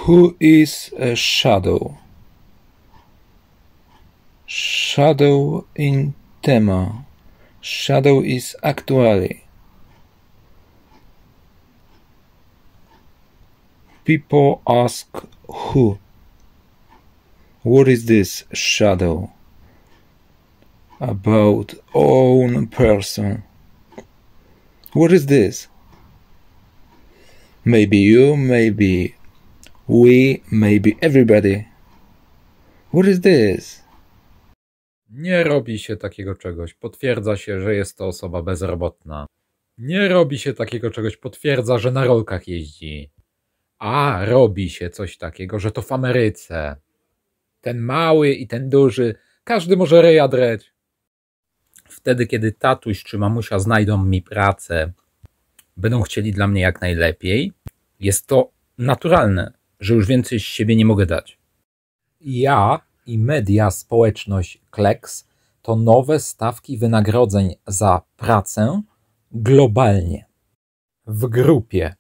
Who is a shadow? Shadow in tema. Shadow is actually. People ask who. What is this shadow? About own person. What is this? Maybe you, maybe we, maybe everybody. What is this? Nie robi się takiego czegoś. Potwierdza się, że jest to osoba bezrobotna. Nie robi się takiego czegoś. Potwierdza, że na rolkach jeździ. A robi się coś takiego, że to w Ameryce. Ten mały i ten duży. Każdy może ryja dreć. Wtedy, kiedy tatuś czy mamusia znajdą mi pracę, będą chcieli dla mnie jak najlepiej, jest to naturalne, że już więcej z siebie nie mogę dać. Ja i media, społeczność Kleks to nowe stawki wynagrodzeń za pracę globalnie. W grupie.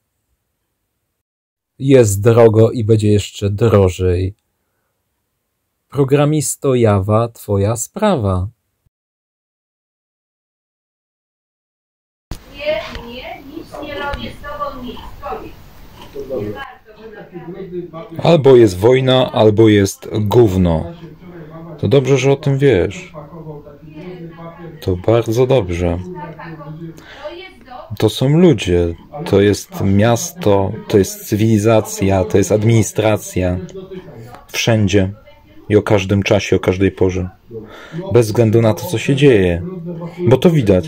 Jest drogo i będzie jeszcze drożej. Programisto Java, twoja sprawa. Nie, nic nie robię z tobą, nic. Powiedz. Nie warto, że naprawdę... Albo jest wojna, albo jest gówno. To dobrze, że o tym wiesz. To bardzo dobrze. To są ludzie, to jest miasto, to jest cywilizacja, to jest administracja. Wszędzie i o każdym czasie, o każdej porze. Bez względu na to, co się dzieje. Bo to widać.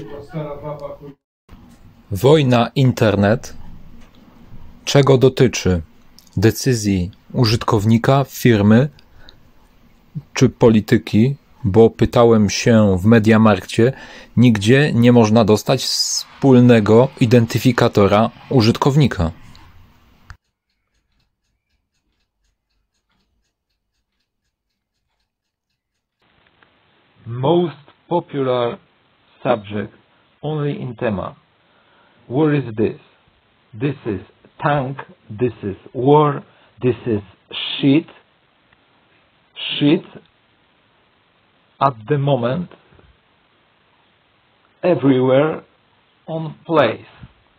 Wojna, internet. Czego dotyczy? Decyzji użytkownika, firmy czy polityki? Bo pytałem się w Mediamarkcie, nigdzie nie można dostać wspólnego identyfikatora użytkownika. Most popular subject only in tema. Where is this? This is tank, this is war, this is shit. Shit at the moment, everywhere on place.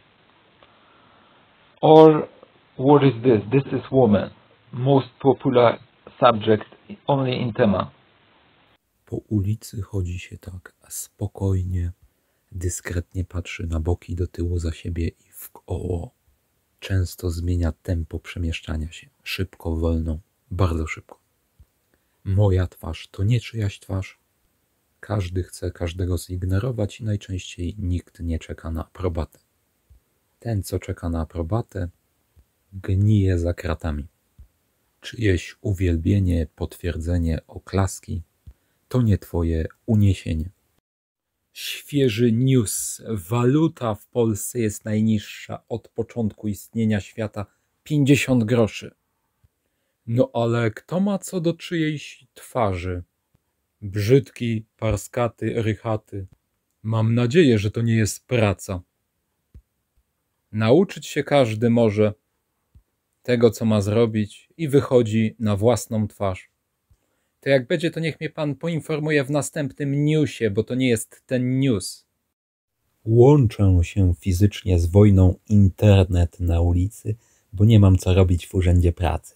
Or what is this? This is woman. Most popular subject only in tema. Po ulicy chodzi się tak spokojnie, dyskretnie patrzy na boki, do tyłu za siebie i w koło. Często zmienia tempo przemieszczania się. Szybko, wolno, bardzo szybko. Moja twarz to nie czyjaś twarz. Każdy chce każdego zignorować i najczęściej nikt nie czeka na aprobatę. Ten, co czeka na aprobatę, gnije za kratami. Czyjeś uwielbienie, potwierdzenie, oklaski to nie twoje uniesienie. Świeży news. Waluta w Polsce jest najniższa od początku istnienia świata. 50 groszy. No ale kto ma co do czyjejś twarzy? Brzydki, parskaty, rychaty. Mam nadzieję, że to nie jest praca. Nauczyć się każdy może tego, co ma zrobić i wychodzi na własną twarz. To jak będzie, to niech mnie pan poinformuje w następnym newsie, bo to nie jest ten news. Łączę się fizycznie z wojną internet na ulicy, bo nie mam co robić w urzędzie pracy.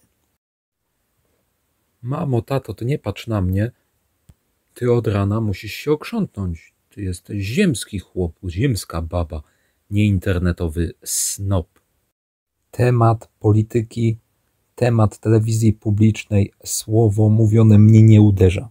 Mamo, tato, ty nie patrz na mnie. Ty od rana musisz się okrzątnąć. Ty jesteś ziemski chłopu, ziemska baba, nie internetowy snob. Temat polityki, temat telewizji publicznej, słowo mówione mnie nie uderza.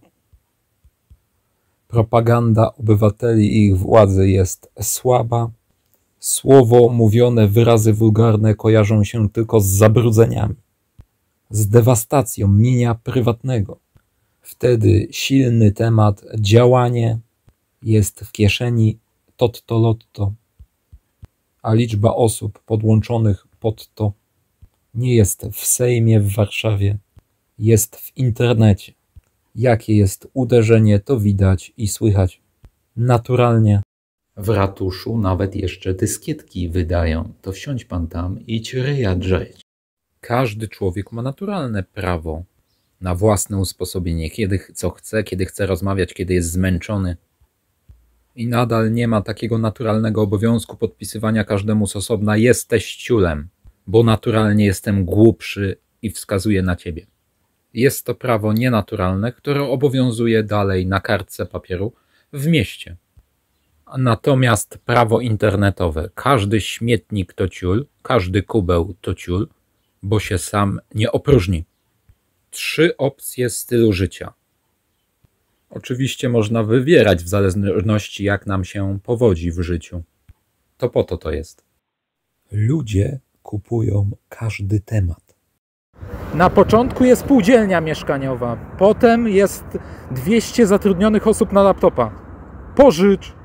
Propaganda obywateli i ich władzy jest słaba. Słowo mówione, wyrazy wulgarne kojarzą się tylko z zabrudzeniami, z dewastacją mienia prywatnego. Wtedy silny temat, działanie jest w kieszeni totto lotto, a liczba osób podłączonych pod to nie jest w Sejmie w Warszawie, jest w internecie. Jakie jest uderzenie, to widać i słychać naturalnie. W ratuszu nawet jeszcze dyskietki wydają. To wsiądź pan tam i idź ryja drzeć. Każdy człowiek ma naturalne prawo na własne usposobienie, kiedy co chce, kiedy chce rozmawiać, kiedy jest zmęczony. I nadal nie ma takiego naturalnego obowiązku podpisywania każdemu z osobna: jesteś ciulem, bo naturalnie jestem głupszy i wskazuję na ciebie. Jest to prawo nienaturalne, które obowiązuje dalej na kartce papieru w mieście. Natomiast prawo internetowe: każdy śmietnik to ciul, każdy kubeł to ciul, bo się sam nie opróżni. 3 opcje stylu życia. Oczywiście można wybierać w zależności jak nam się powodzi w życiu. To po to jest. Ludzie kupują każdy temat. Na początku jest spółdzielnia mieszkaniowa, potem jest 200 zatrudnionych osób na laptopa. Pożycz,